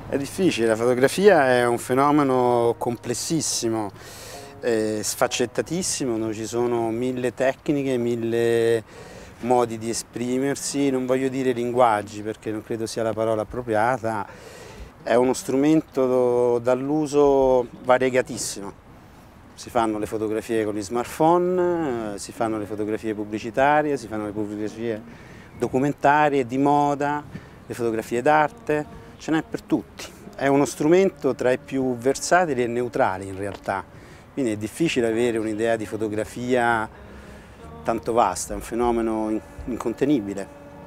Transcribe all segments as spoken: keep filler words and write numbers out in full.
È difficile, la fotografia è un fenomeno complessissimo, eh, sfaccettatissimo, dove ci sono mille tecniche, mille modi di esprimersi, non voglio dire linguaggi perché non credo sia la parola appropriata, è uno strumento dall'uso variegatissimo. Si fanno le fotografie con gli smartphone, si fanno le fotografie pubblicitarie, si fanno le fotografie documentarie, di moda, le fotografie d'arte. Ce n'è per tutti, è uno strumento tra i più versatili e neutrali in realtà, quindi è difficile avere un'idea di fotografia tanto vasta, è un fenomeno incontenibile.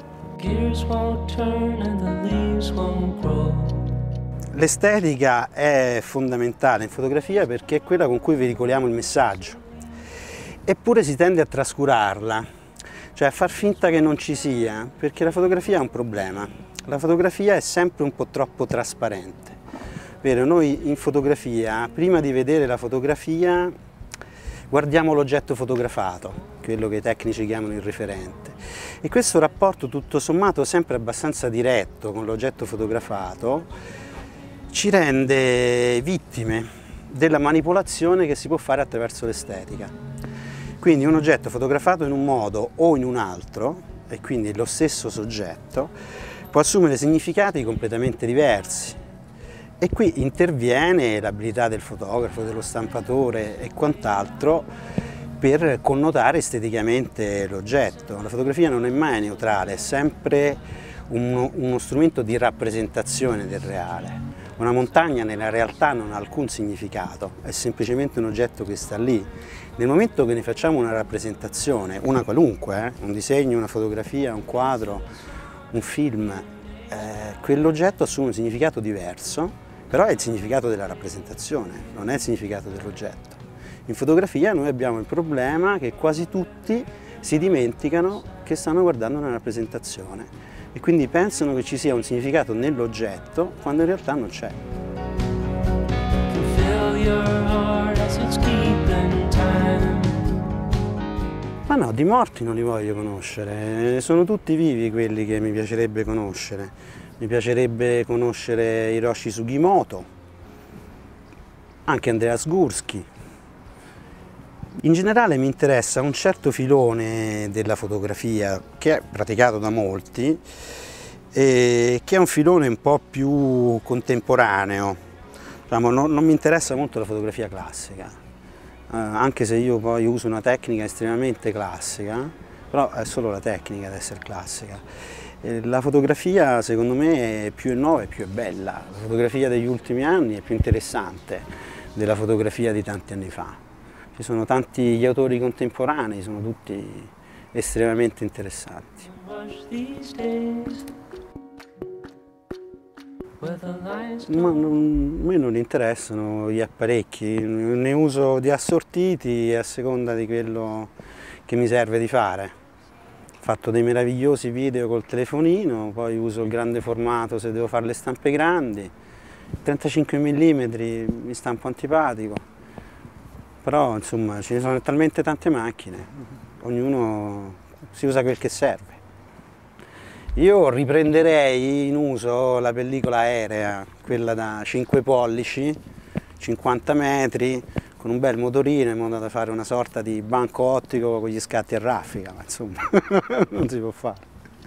L'estetica è fondamentale in fotografia perché è quella con cui veicoliamo il messaggio, eppure si tende a trascurarla, cioè a far finta che non ci sia, perché la fotografia è un problema. La fotografia è sempre un po' troppo trasparente. Vero, noi in fotografia, prima di vedere la fotografia, guardiamo l'oggetto fotografato, quello che i tecnici chiamano il riferente. E questo rapporto tutto sommato sempre abbastanza diretto con l'oggetto fotografato ci rende vittime della manipolazione che si può fare attraverso l'estetica. Quindi un oggetto fotografato in un modo o in un altro, e quindi lo stesso soggetto, può assumere significati completamente diversi e qui interviene l'abilità del fotografo, dello stampatore e quant'altro per connotare esteticamente l'oggetto. La fotografia non è mai neutrale, è sempre uno, uno strumento di rappresentazione del reale. Una montagna nella realtà non ha alcun significato, è semplicemente un oggetto che sta lì. Nel momento che ne facciamo una rappresentazione, una qualunque, eh, un disegno, una fotografia, un quadro, un film, eh, quell'oggetto assume un significato diverso, però è il significato della rappresentazione, non è il significato dell'oggetto. In fotografia noi abbiamo il problema che quasi tutti si dimenticano che stanno guardando una rappresentazione e quindi pensano che ci sia un significato nell'oggetto quando in realtà non c'è. Ma no, di morti non li voglio conoscere, sono tutti vivi quelli che mi piacerebbe conoscere. Mi piacerebbe conoscere Hiroshi Sugimoto, anche Andreas Gursky. In generale mi interessa un certo filone della fotografia che è praticato da molti e che è un filone un po' più contemporaneo. Diciamo, non, non mi interessa molto la fotografia classica. Uh, anche se io poi uso una tecnica estremamente classica, però è solo la tecnica ad essere classica. E la fotografia secondo me è più è nuova e più è bella, la fotografia degli ultimi anni è più interessante della fotografia di tanti anni fa. Ci sono tanti gli autori contemporanei, sono tutti estremamente interessanti. Ma non, a me non interessano gli apparecchi, ne uso di assortiti a seconda di quello che mi serve di fare. Ho fatto dei meravigliosi video col telefonino, poi uso il grande formato se devo fare le stampe grandi, trentacinque millimetri mi sta un po' antipatico, però insomma ce ne sono talmente tante macchine, ognuno si usa quel che serve. Io riprenderei in uso la pellicola aerea, quella da cinque pollici, cinquanta metri, con un bel motorino in modo da fare una sorta di banco ottico con gli scatti a raffica, ma insomma non si può fare.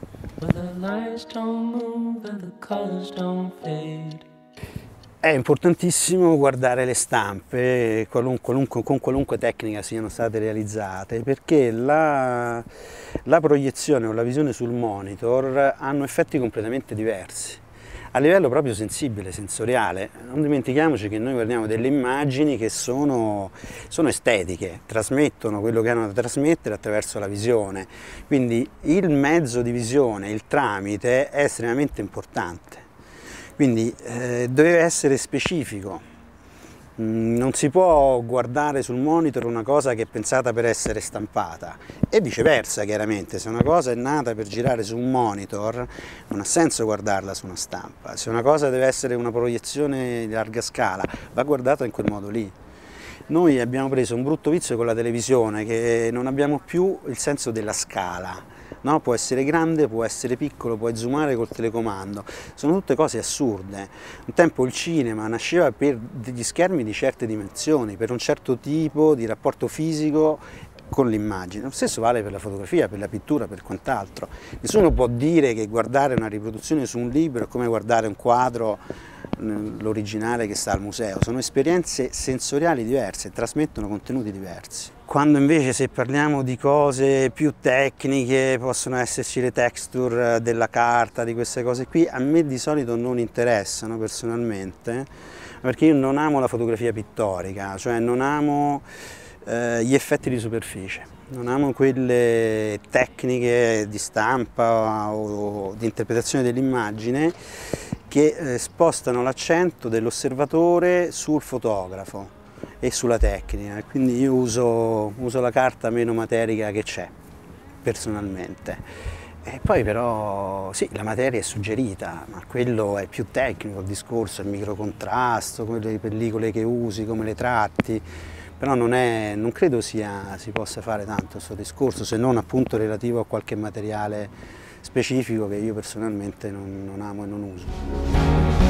È importantissimo guardare le stampe qualunque, qualunque, con qualunque tecnica siano state realizzate, perché la, la proiezione o la visione sul monitor hanno effetti completamente diversi. A livello proprio sensibile, sensoriale, non dimentichiamoci che noi guardiamo delle immagini che sono, sono estetiche, trasmettono quello che hanno da trasmettere attraverso la visione, quindi il mezzo di visione, il tramite è estremamente importante. Quindi eh, deve essere specifico, mm, non si può guardare sul monitor una cosa che è pensata per essere stampata e viceversa chiaramente, se una cosa è nata per girare su un monitor non ha senso guardarla su una stampa, se una cosa deve essere una proiezione di larga scala va guardata in quel modo lì. Noi abbiamo preso un brutto vizio con la televisione, che non abbiamo più il senso della scala. No? Può essere grande, può essere piccolo, puoi zoomare col telecomando, sono tutte cose assurde. Un tempo il cinema nasceva per degli schermi di certe dimensioni, per un certo tipo di rapporto fisico con l'immagine. Lo stesso vale per la fotografia, per la pittura, per quant'altro. Nessuno può dire che guardare una riproduzione su un libro è come guardare un quadro, l'originale che sta al museo. Sono esperienze sensoriali diverse, trasmettono contenuti diversi. Quando invece, se parliamo di cose più tecniche, possono esserci le texture della carta, di queste cose qui, a me di solito non interessano personalmente, perché io non amo la fotografia pittorica, cioè non amo eh, gli effetti di superficie, non amo quelle tecniche di stampa o di interpretazione dell'immagine che eh, spostano l'accento dell'osservatore sul fotografo e sulla tecnica, quindi io uso, uso la carta meno materica che c'è, personalmente. E poi però sì, la materia è suggerita, ma quello è più tecnico, il discorso, il microcontrasto, quelle pellicole che usi, come le tratti, però non, è, non credo sia, si possa fare tanto questo discorso, se non appunto relativo a qualche materiale specifico che io personalmente non, non amo e non uso.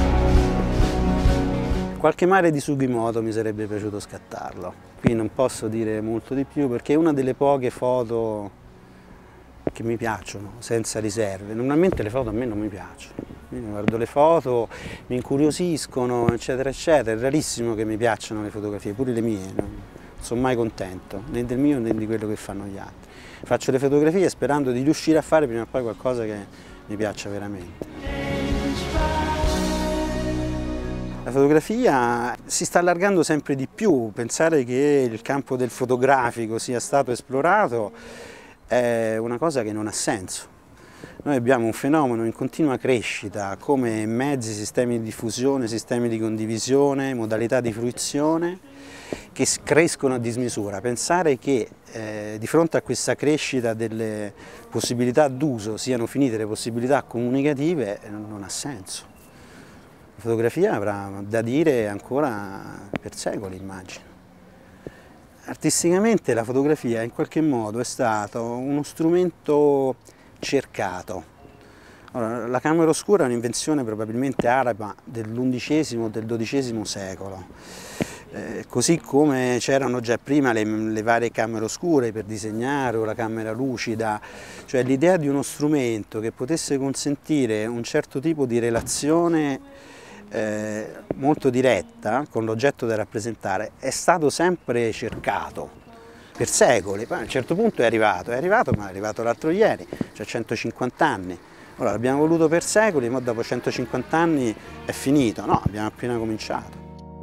Qualche mare di Sugimoto mi sarebbe piaciuto scattarlo, qui non posso dire molto di più perché è una delle poche foto che mi piacciono, senza riserve. Normalmente le foto a me non mi piacciono, io guardo le foto, mi incuriosiscono, eccetera, eccetera, è rarissimo che mi piacciono le fotografie, pure le mie, non sono mai contento, né del mio né di quello che fanno gli altri. Faccio le fotografie sperando di riuscire a fare prima o poi qualcosa che mi piaccia veramente. La fotografia si sta allargando sempre di più, pensare che il campo del fotografico sia stato esplorato è una cosa che non ha senso. Noi abbiamo un fenomeno in continua crescita come mezzi, sistemi di diffusione, sistemi di condivisione, modalità di fruizione che crescono a dismisura. Pensare che eh, di fronte a questa crescita delle possibilità d'uso siano finite le possibilità comunicative non ha senso. La fotografia avrà da dire ancora per secoli, immagino. Artisticamente la fotografia in qualche modo è stato uno strumento cercato. Allora, la camera oscura è un'invenzione probabilmente araba dell'undicesimo o del dodicesimo secolo, eh, così come c'erano già prima le, le varie camere oscure per disegnare o la camera lucida, cioè l'idea di uno strumento che potesse consentire un certo tipo di relazione Eh, molto diretta con l'oggetto da rappresentare è stato sempre cercato per secoli, poi a un certo punto è arrivato, è arrivato ma è arrivato l'altro ieri, cioè centocinquanta anni, ora l'abbiamo voluto per secoli ma dopo centocinquanta anni è finito, no, abbiamo appena cominciato.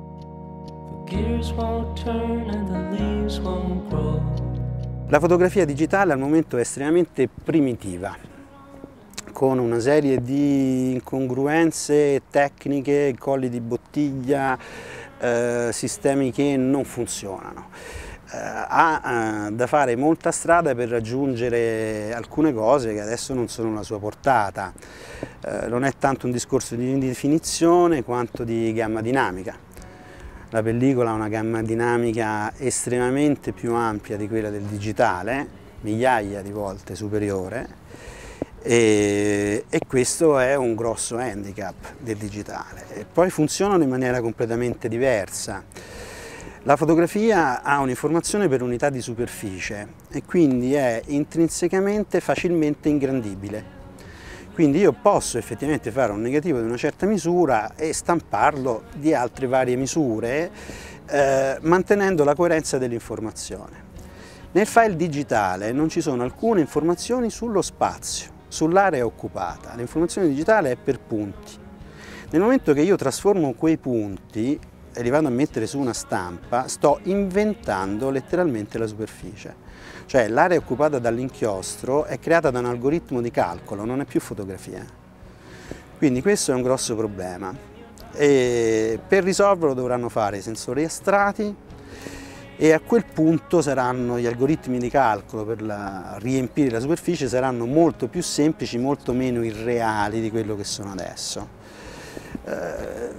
La fotografia digitale al momento è estremamente primitiva, con una serie di incongruenze tecniche, colli di bottiglia, eh, sistemi che non funzionano. Eh, ha eh, da fare molta strada per raggiungere alcune cose che adesso non sono alla sua portata. Eh, non è tanto un discorso di definizione quanto di gamma dinamica. La pellicola ha una gamma dinamica estremamente più ampia di quella del digitale, migliaia di volte superiore, E, e questo è un grosso handicap del digitale. E poi funzionano in maniera completamente diversa. La fotografia ha un'informazione per unità di superficie e quindi è intrinsecamente facilmente ingrandibile. Quindi io posso effettivamente fare un negativo di una certa misura e stamparlo di altre varie misure eh, mantenendo la coerenza dell'informazione. Nel file digitale non ci sono alcune informazioni sullo spazio, sull'area occupata. L'informazione digitale è per punti. Nel momento che io trasformo quei punti e li vado a mettere su una stampa, sto inventando letteralmente la superficie. Cioè l'area occupata dall'inchiostro è creata da un algoritmo di calcolo, non è più fotografia. Quindi questo è un grosso problema. E per risolverlo dovranno fare i sensori astratti e a quel punto saranno gli algoritmi di calcolo per la, riempire la superficie saranno molto più semplici, molto meno irreali di quello che sono adesso. Eh,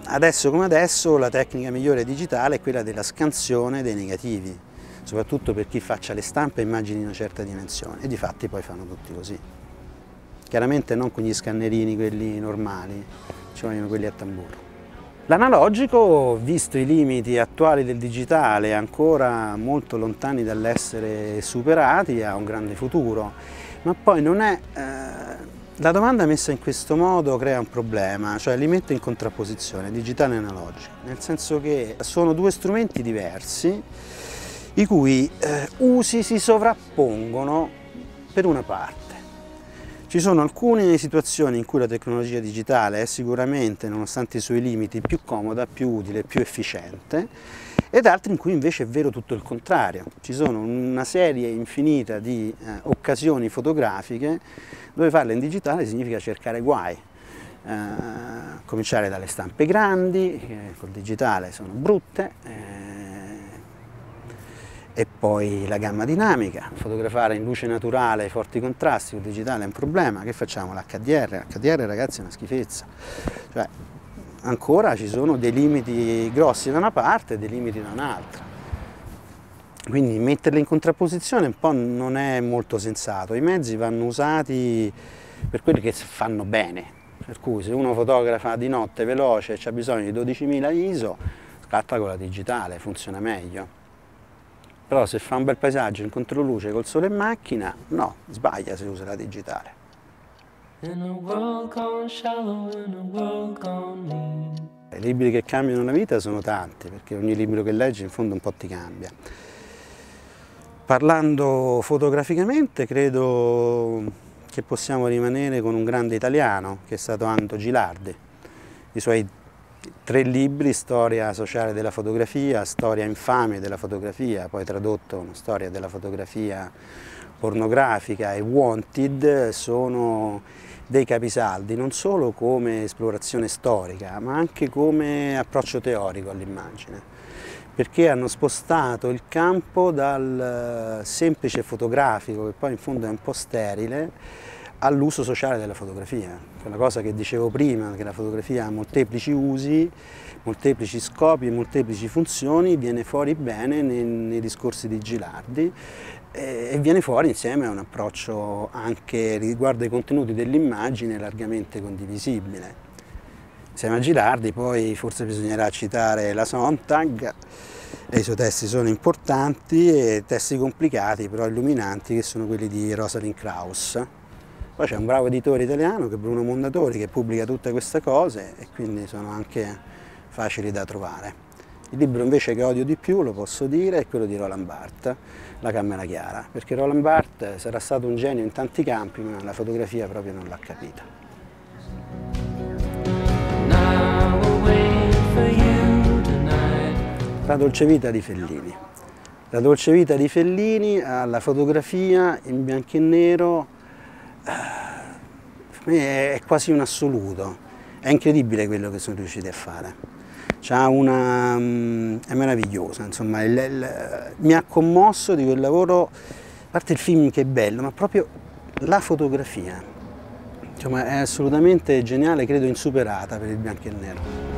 adesso come adesso la tecnica migliore digitale è quella della scansione dei negativi, soprattutto per chi faccia le stampe e immagini di una certa dimensione, e difatti poi fanno tutti così. Chiaramente non con gli scannerini quelli normali, ci vogliono quelli a tamburo. L'analogico, visto i limiti attuali del digitale, ancora molto lontani dall'essere superati, ha un grande futuro, ma poi non è... Eh, la domanda messa in questo modo crea un problema, cioè li mette in contrapposizione, digitale e analogico, nel senso che sono due strumenti diversi i cui eh, usi si sovrappongono per una parte. Ci sono alcune situazioni in cui la tecnologia digitale è sicuramente, nonostante i suoi limiti, più comoda, più utile, più efficiente, ed altre in cui invece è vero tutto il contrario. Ci sono una serie infinita di eh, occasioni fotografiche dove farle in digitale significa cercare guai. Eh, cominciare dalle stampe grandi, che col digitale sono brutte, eh, e poi la gamma dinamica, fotografare in luce naturale, forti contrasti, il digitale è un problema, che facciamo? L'H D R, l'H D R ragazzi è una schifezza, cioè ancora ci sono dei limiti grossi da una parte e dei limiti da un'altra, quindi metterli in contrapposizione un po' non è molto sensato, i mezzi vanno usati per quelli che fanno bene, per cui se uno fotografa di notte veloce e ha bisogno di dodicimila I S O, scatta con la digitale, funziona meglio. Però se fa un bel paesaggio in controluce col sole in macchina, no, sbaglia se usa la digitale. I libri che cambiano la vita sono tanti, perché ogni libro che leggi in fondo un po' ti cambia. Parlando fotograficamente, credo che possiamo rimanere con un grande italiano, che è stato Ando Gilardi. I suoi tre libri, Storia sociale della fotografia, Storia infame della fotografia, poi tradotto una storia della fotografia pornografica, e Wanted, sono dei capisaldi, non solo come esplorazione storica, ma anche come approccio teorico all'immagine, perché hanno spostato il campo dal semplice fotografico, che poi in fondo è un po' sterile, all'uso sociale della fotografia. Quella cosa che dicevo prima, che la fotografia ha molteplici usi, molteplici scopi e molteplici funzioni, viene fuori bene nei, nei discorsi di Gilardi e, e viene fuori insieme a un approccio anche riguardo ai contenuti dell'immagine largamente condivisibile. Insieme a Gilardi poi forse bisognerà citare la Sontag, e i suoi testi sono importanti, e testi complicati però illuminanti, che sono quelli di Rosalind Krauss. Poi c'è un bravo editore italiano che è Bruno Mondatori, che pubblica tutte queste cose e quindi sono anche facili da trovare. Il libro invece che odio di più, lo posso dire, è quello di Roland Barthes, La Camera Chiara, perché Roland Barthes sarà stato un genio in tanti campi, ma la fotografia proprio non l'ha capita. La dolce vita di Fellini. La dolce vita di Fellini alla fotografia in bianco e nero, per me è quasi un assoluto, è incredibile quello che sono riusciti a fare, una, è meravigliosa, insomma, il, il, mi ha commosso di quel lavoro, a parte il film che è bello, ma proprio la fotografia, insomma, è assolutamente geniale, credo insuperata per il bianco e nero.